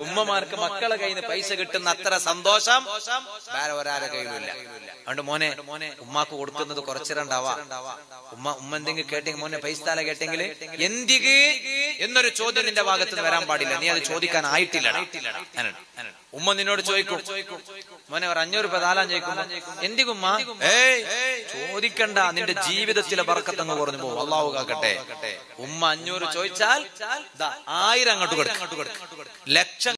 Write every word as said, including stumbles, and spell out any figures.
ഉമ്മമാർക്ക് മക്കളെ കയ്യിൽ നിന്ന് പൈസ കിട്ടുന്ന അത്ര സന്തോഷം വേറെ ഒരാളുടെ കയ്യിലുമില്ല. അതുകൊണ്ട് മോനെ ഉമ്മാക്ക് കൊടുക്കുന്നത് കുറച്ചിരണ്ടാവാ. ഉമ്മ ഉമ്മ എന്തെങ്കിലും കേട്ടെങ്കിൽ മോനെ പൈസ താല കേട്ടെങ്കിൽ എന്തിക്ക് എന്നൊരു ചോദ്യം നിന്റെ ഭാഗത്ത് നിന്ന് വരാൻ പാടില്ല. നീ അത് ചോദിക്കാൻ ആയിട്ടില്ല. ഉമ്മ നിന്നോട് ചോദിക്കും, മോനെ ഒരു അഞ്ഞൂറ് രൂപ താലാൻ ചോദിക്കുമ്പോ എന്തിക്കുമ്മ? ഏയ് ചോദിക്കണ്ട, നിന്റെ ജീവിതത്തിലെ ബർക്കത്തങ്ങ് കുറഞ്ഞു പോകും. അള്ളാഹു കാക്കട്ടെ. ഉമ്മ അഞ്ഞൂറ് ചോദിച്ചാൽ ആയിരം അങ്ങോട്ട് കൊടുക്കും, ലക്ഷം